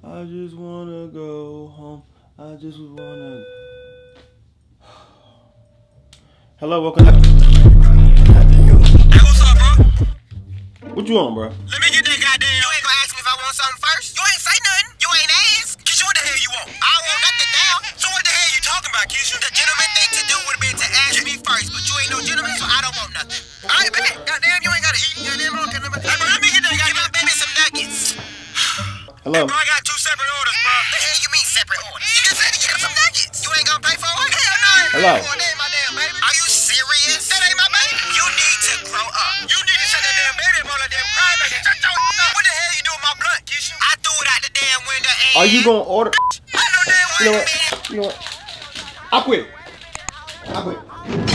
I just wanna go home. I just wanna. Hello, welcome. Hey, what's up, bro? What you want, bro? Let me get that goddamn. You ain't gonna ask me if I want something first? You ain't say nothing. You ain't ask. Kiss, what the hell you want? I want nothing now. So what the hell you talking about, Kiss? The gentleman thing to do would have been to ask me first, but you ain't no gentleman, so I don't want nothing. All right, baby. Goddamn, you ain't gotta eat. Goddamn, I don't care nothing. Hey, bro, let me get that guy. Give my baby some nuggets. Hello. Hey, bro, I got 2 separate orders, bro. The hell you mean separate orders? You just said to get him some nuggets. You ain't gonna pay for it? Hell no. Hello. That ain't my damn baby. Are you serious? That ain't my baby. You need to grow up. You need to shut that damn baby up on that damn crybaby. What the hell you doing with my blunt, Keisha? I threw it out the damn window and... Are you gonna order? I know damn You know what? I quit.